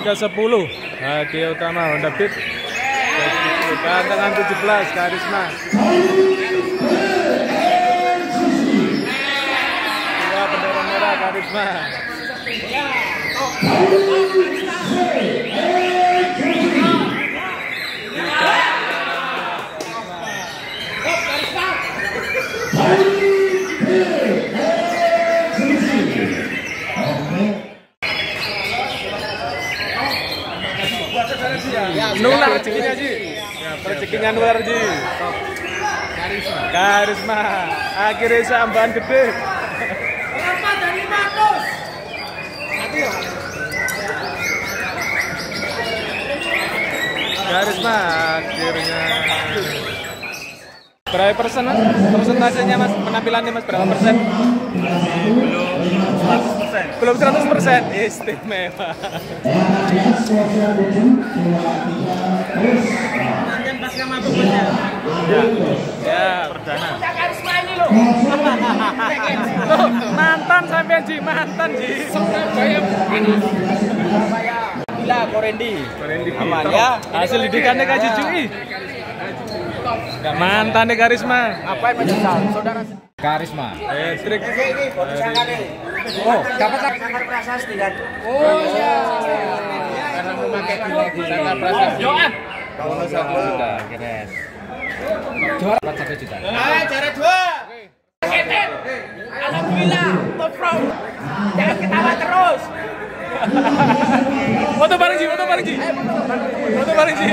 ke-10 Hadiah utama Honda Beat. Gantengan 17 Karisma. Dua bendera merah Karisma. Nular rezekinya Ji. Ya, rezekinya nular Ji. Karisma. Akhirnya sambahan gede. Berapa dari 500? Karisma akhirnya. Berapa persen Mas? Persentasenya Mas, penampilannya Mas berapa persen? Belum 100%. Istimewa. Nanti pas kamu mabuk ya. Ya, perdana. Karisma ini loh. Mantan sampean Ji, mantan Ji. Surabaya. Gila Korendi. Aman ya. Hasil didikannya Kak Jujui. Mantan nih Karisma. Apa yang menyesal? Saudara Karisma. Trik. Oh, dapat Sanggar Prasasti kan? Oh iya. Karena memakai Sanggar Prasasti. Joan. Kalau 1 juta, keren. Juara 1 juta. Juara 2. Alhamdulillah, top pro. Jangan ketawa terus. Foto bareng Ji, foto bareng Ji. Foto bareng Ji.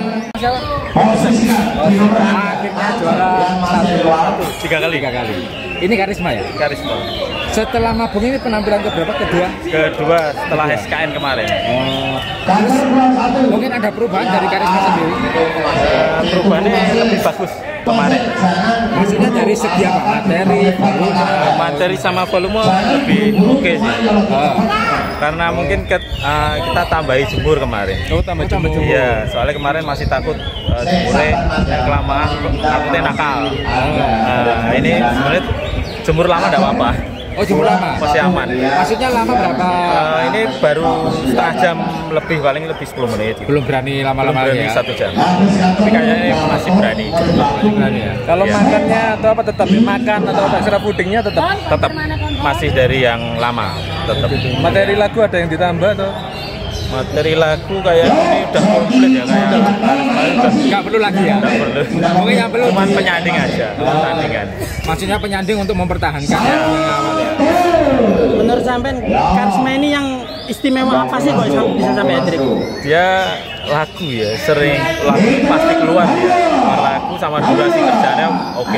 Akhirnya juara 1. 3 kali. Ini Karisma ya? Karisma. Setelah mabung ini penampilan keberapa? Kedua setelah SKN kemarin. Terus mungkin ada perubahan dari Karisma sendiri? Perubahannya lebih bagus kemarin. Maksudnya dari segi apa? Materi sama volume lebih oke sih. Karena mungkin kita tambahi jemur kemarin. Oh, tambah jemur. Iya, soalnya kemarin masih takut jemurnya kelamaan, takutnya nakal. Ini sebenarnya jemur lama enggak apa-apa. Oh, jemur lama? Masih aman. Maksudnya lama berapa? Ini baru setengah jam lebih, paling lebih 10 menit. Belum berani lama-lama berani ya? 1 jam. Tapi kayaknya masih berani. Ya. Kalau makannya atau apa tetap makan atau extra pudingnya tetap masih dari yang lama. Tetap. Materi lagu ada yang ditambah atau? Materi lagu kayak ini udah komplit ya kayak Nggak perlu lagi ya? nggak perlu. Mungkin yang perlu Cuman penyanding aja, penyandingan. maksudnya penyanding untuk mempertahankan Ya. Menurut sampean Karisma ini yang istimewa apa sih kok bisa sampai hat-trick? Dia lagu ya, sering lagu pasti keluar dia. Lagu sama durasi kerjanya oke.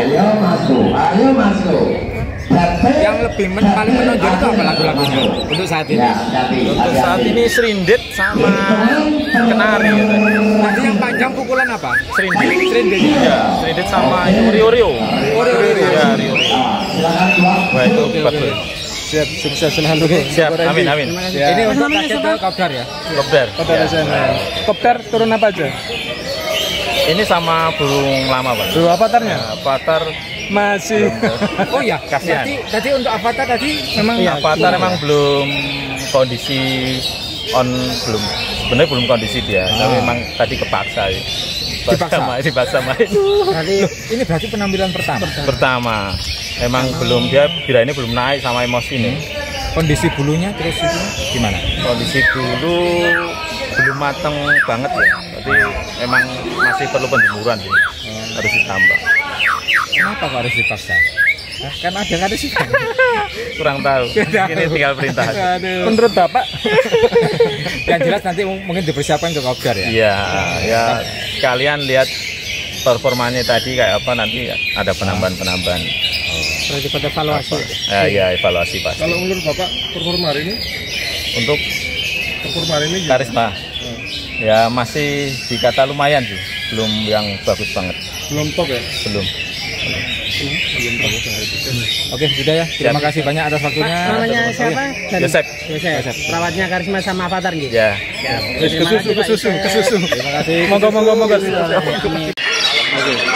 Yang lebih paling menonjol itu apa lagu-lagunya untuk saat ini? Untuk saat ini Serindit sama Kenari ya. Nanti yang panjang pukulan apa? Serindit ya, Serindit sama Rio. Ya, Rio. Wah itu bagus. Siap, sukses selalu. Siap, amin. Ini untuk target ke Kopdar ya? Kopdar. Kopdar turun apa aja? Ini sama burung lama Pak. Dulu avatarnya? Avatar Masih. Oh ya, kasihan. Tadi untuk avatar tadi memang Avatar memang belum kondisi belum, sebenarnya belum kondisi dia. Tapi memang tadi kepaksa ya. Dipaksa main. Ini berarti penampilan pertama. Emang belum, dia ini belum naik sama emosi nih. Kondisi bulunya terus itu gimana? Kondisi bulu belum mateng banget ya. Jadi emang masih perlu penjemuran sih. Harus ditambah. Kenapa kok harus dipaksa? Kan ada sih. Kurang tahu. Ini tinggal perintah. Menurut Bapak? Yang jelas nanti mungkin dipersiapkan ke Kopdar ya? Iya, ya kalian lihat performanya tadi kayak apa, nanti ada penambahan. Berarti pada evaluasi. Ya evaluasi pasti. Kalau menurut Bapak performa hari ini? Untuk Performa hari ini Karisma, ya masih dikata lumayan sih, belum yang bagus banget. belum top ya? Belum. Oke, sudah ya. Terima kasih banyak atas waktunya. Namanya siapa? Yosep. Perawatnya Karisma sama Avatar gitu. Ya. Terima kasih, Pak. Terima kasih. Monggo. Amin.